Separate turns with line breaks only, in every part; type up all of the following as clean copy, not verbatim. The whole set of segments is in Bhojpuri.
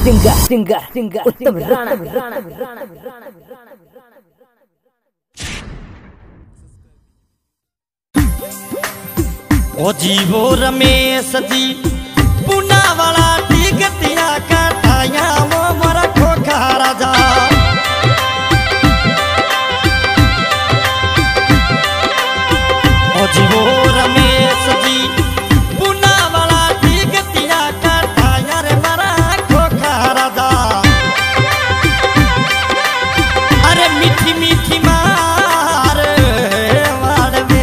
सिंगर उत्तम राणा।
ओ जीवो रमेश जी पुना वाला टिकटिया कटाया वो मोरा खोखा राजा। ओ जीवो रमेश जी पुना वाला टिकटिया कटाया रे मोरा खोखा राजा। अरे मीठी मीठी मार वाड़ में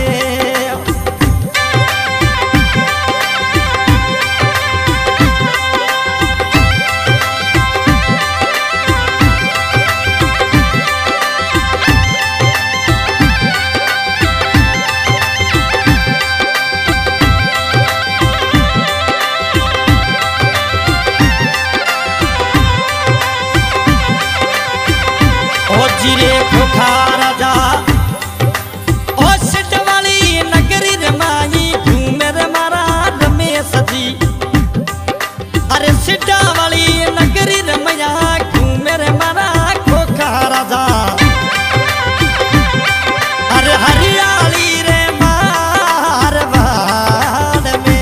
जीरे खोखा राजा ओ सिट वाली नगरी रमाई घूमे रे मारा रमेश जी। अरे सिटा वाली नगरी रमैया घूमे रे मारा खोखा राजा। अरे हरियाली रे मारवाड़ में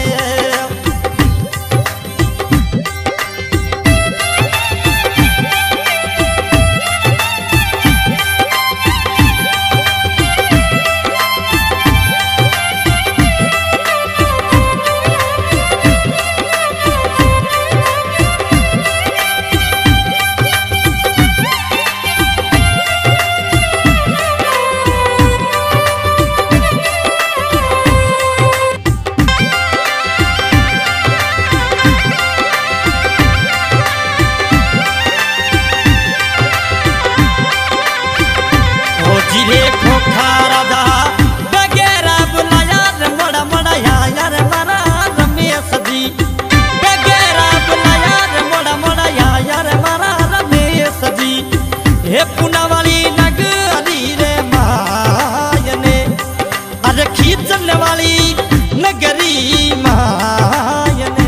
जीरे खोखा राजा बगैरा बुलाया रे मोड़ा मोड़ा यार मारा रमेश जी। बगैरा बुलाया रे मोड़ा मोड़ा यार मारा रमेश जी। हे पुना वाली नगरी रे मायने अरे खींचन वाली नगरी मायने।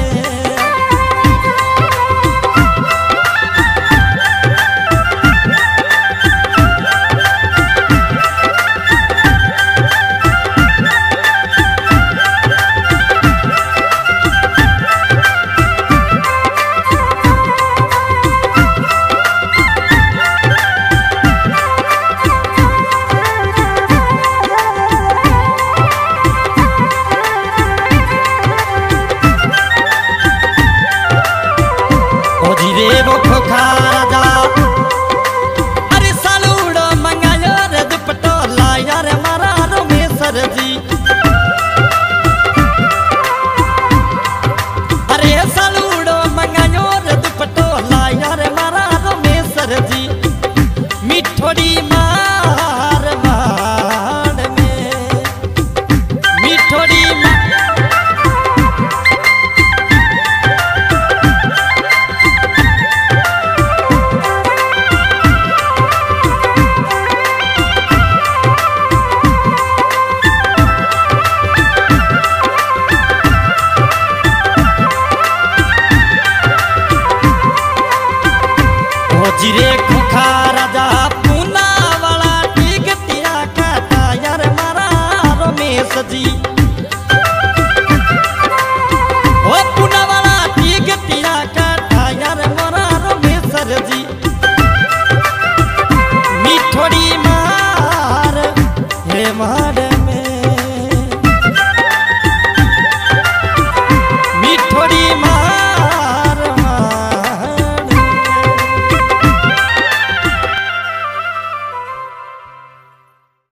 जीरे